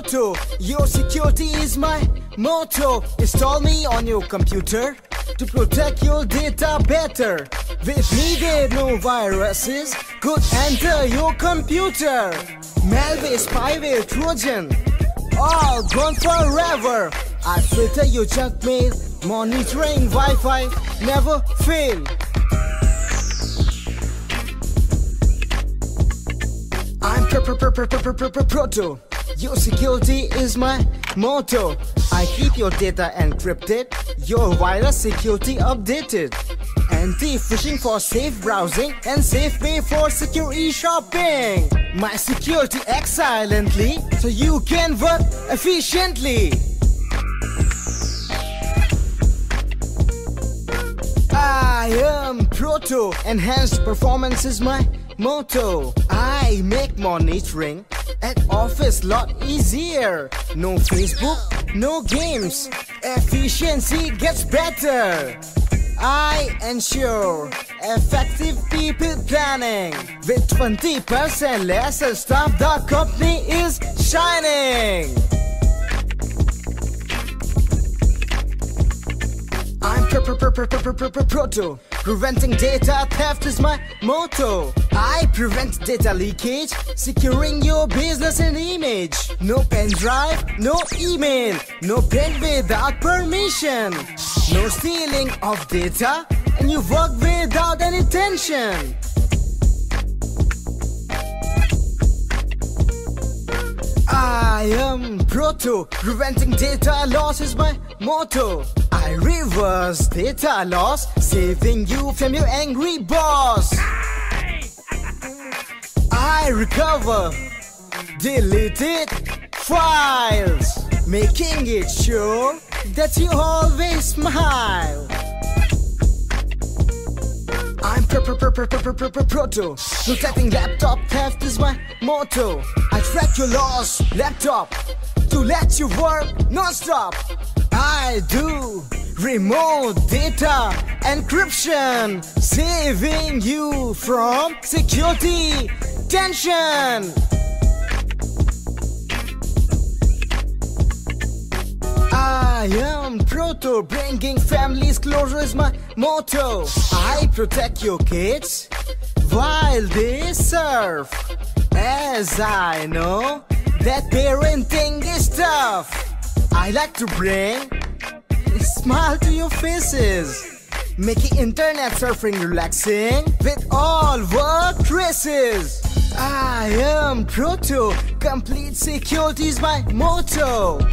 Proto. Your security is my motto. Install me on your computer to protect your data better. With me there no viruses could enter your computer. Malware, spyware, Trojan, all gone forever. I filter your junk mail, monitoring Wi-Fi never fail. I'm Proto. Your security is my motto. I keep your data encrypted, your virus security updated. Anti-phishing for safe browsing and safe pay for secure e-shopping. My security acts silently so you can work efficiently. I am Proto. Enhanced performance is my motto. I make monitoring at office lot easier. No Facebook, no games. Efficiency gets better. I ensure effective people planning. With 20% lesser staff, the company is shining. I'm Proto. Preventing data theft is my motto. I prevent data leakage, securing your business and image. No pen drive, no email, no print without permission. No stealing of data, and you work without any tension. I am Proto. Preventing data loss is my motto. I reverse data loss, saving you from your angry boss. I recover deleted files, making it sure that you always smile. I'm Proto. Protecting laptop theft is my motto. I track your lost laptop to let you work non-stop. I do remote data encryption, saving you from security tension. I am Proto. Bringing families closer is my motto. I protect your kids while they surf, as I know that parenting is tough. I like to bring a smile to your faces, making internet surfing relaxing with all work traces. I am Proto. Complete security is my motto.